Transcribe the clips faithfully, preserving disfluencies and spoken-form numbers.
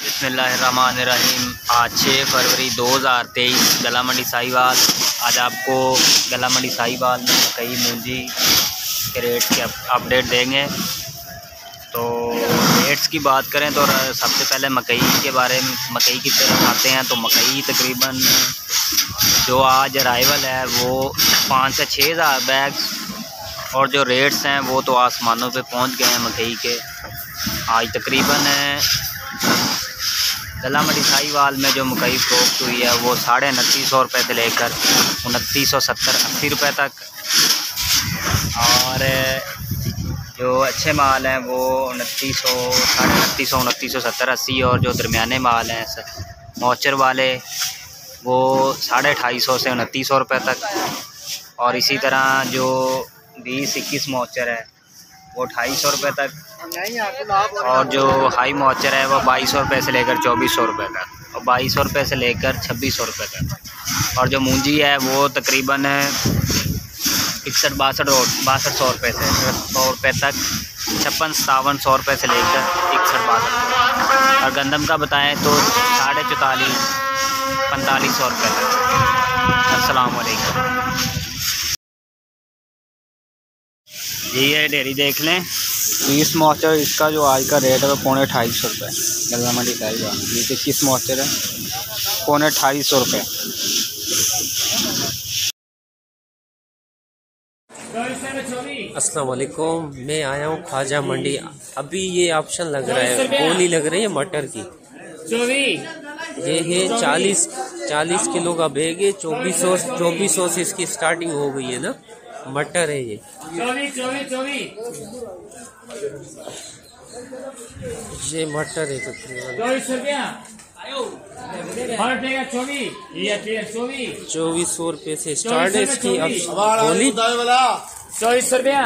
बिस्मिल्लाहिर्रहमानिर्रहीम। आज छः फरवरी दो हज़ार तेईस गला मंडी साहिवाल। आज आपको गला मंडी साहिवाल में मकई मूंजी के रेट के अपडेट देंगे। तो रेट्स की बात करें तो सबसे पहले मकई के बारे में मकई की तरफ आते हैं। तो मकई तकरीबन जो आज अराइवल है वो पाँच से छः हज़ार बैग्स, और जो रेट्स हैं वो तो आसमानों पे पहुंच गए हैं मकई के। आज तकरीबन गला मंडी साहिवाल में जो मकई फरोख्त हुई है वो साढ़े उनतीस सौ रुपये से लेकर उनतीस सौ सत्तर अस्सी रुपये तक, और जो अच्छे माल हैं वो उनतीस सौ साढ़े उनतीस सौ उनतीस सौ सत्तर अस्सी, और जो दरमियाने माल हैं मौचर वाले वो साढ़े अठाई सौ से उनतीस सौ रुपये तक, और इसी तरह जो बीस इक्कीस मौचर है वो अठाई सौ रुपये तक, और जो हाई मौचर है वो बाईस सौ रुपये से लेकर चौबीस सौ रुपये तक, और बाईस सौ रुपये से लेकर छब्बीस सौ रुपये तक, और जो मूंजी है वो तकरीबन इकसठ बासठ बासठ सौ रुपये से सौ रुपये तक, छप्पन सतावन सौ रुपये से लेकर इकसठ बासठ, और गंदम का बताएं तो साढ़े चौतालीस पैंतालीस सौ रुपये तक। अस्सलाम वालेकुम। ये डेयरी देख लें, बीस मॉइस्चर इसका जो आज का रेट है वो पौने अठाईस सौ रुपये गला मंडी साहिवाल। ये इक्कीस मॉइस्चर है पौने अठाईस सौ रुपये। अस्सलाम वालेकुम, मैं आया हूँ ख्वाजा मंडी। अभी ये ऑप्शन लग रहा है, बोली लग रही है मटर की। ये है चालीस चालीस किलो का बैग है, चौबीस सौ चौबीस सौ से इसकी स्टार्टिंग हो गई है ना। मटर है ये ये मटर है चौबीस सौ रुपये से स्टार्ट है इसकी। अब बोली चौबीस सौ रुपया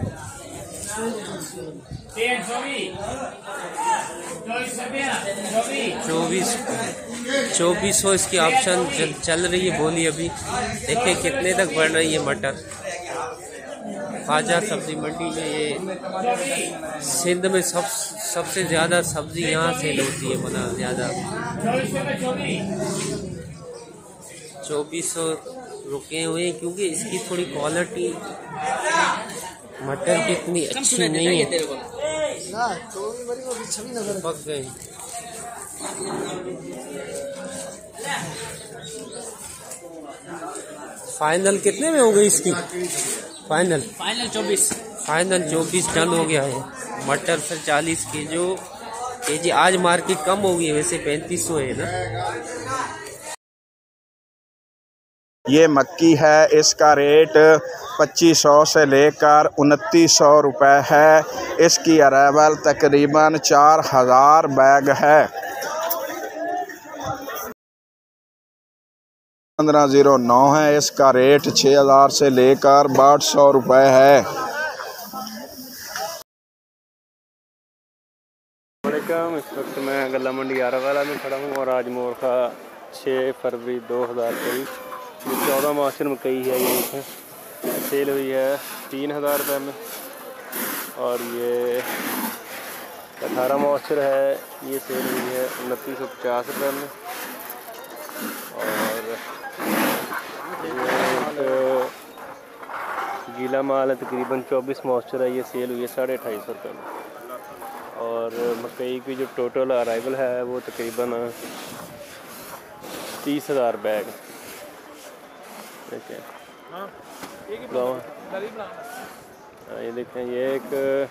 चौबीस चौबीस सौ इसकी ऑप्शन चल, चल रही है बोली। अभी देखिए कितने तक बढ़ रही है मटर। ख्वाजा सब्जी मंडी में ये सिंध में सब सबसे ज़्यादा सब्जी यहाँ से होती है, बना ज़्यादा। चौबीस सौ रुके हुए हैं क्योंकि इसकी थोड़ी क्वालिटी मटर की इतनी अच्छी नहीं है, पक गई। फाइनल कितने में हो गई इसकी? फाइनल फाइनल चौबीस फाइनल चौबीस टन हो गया है मटर। फिर चालीस के जो के जी आज मार्केट कम हो गई है, वैसे पैंतीस सौ है ना। ये मक्की है, इसका रेट पच्चीस सौ से लेकर उनतीस सौ रुपये है। इसकी अराइवल तकरीबन चार हज़ार बैग है। पंद्रह जीरो नौ है, इसका रेट छः हज़ार से लेकर बाईस सौ रुपये है। वालेकुम, इस वक्त मैं गला मंडी आरावाला में खड़ा हूँ और आज मोरखा छः फरवरी दो हज़ार तेईस चौदह मॉइस्चर मकई है। ये सेल हुई है तीन हज़ार रुपये में, और ये अठारह मॉइस्चर है, ये सेल हुई है उनतीस सौ पचास रुपये में, और एक गीला माल है तकरीबन चौबीस मॉइस्चर है, ये सेल हुई है साढ़े अठाई सौ रुपये में, और मकई की जो टोटल अराइवल है वो तकरीबन तीस हज़ार बैग। देखिए ये देखें, ये एक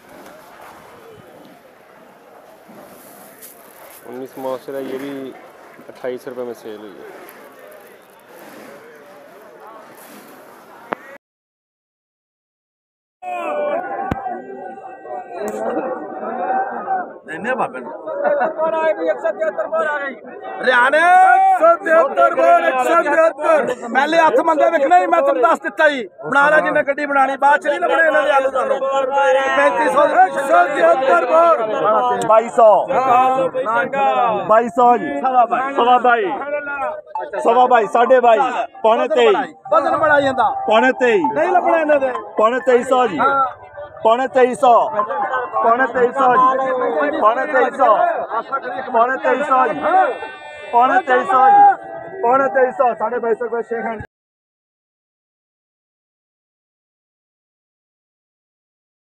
उन्नीस मॉइस्चर है, ये भी अट्ठाईस रुपये में सेल हुई है। पहले हथ मंगे विकने ही, मैं तुम दस दिता ही बना ला जिन्हें गड्डी बनानी, बाद च नहीं लभने इन्होंने आलू दानों। पैंतीस सौ बाईस सौ बाईस सौ जी सवा बाई सवा बाई साढ़े बाई पौने तेई वजन बड़ा जाता पौने तेई नहीं लभने इन्होंने पौने तेईस सौ जी पौने तेईस सौ पौने तेईस सौ जी पौने तेईस सौ पौने तेईस सौ जी पौने तेईस सौ जी पौने तेईस सौ साढ़े बाईस सौ रुपये शेख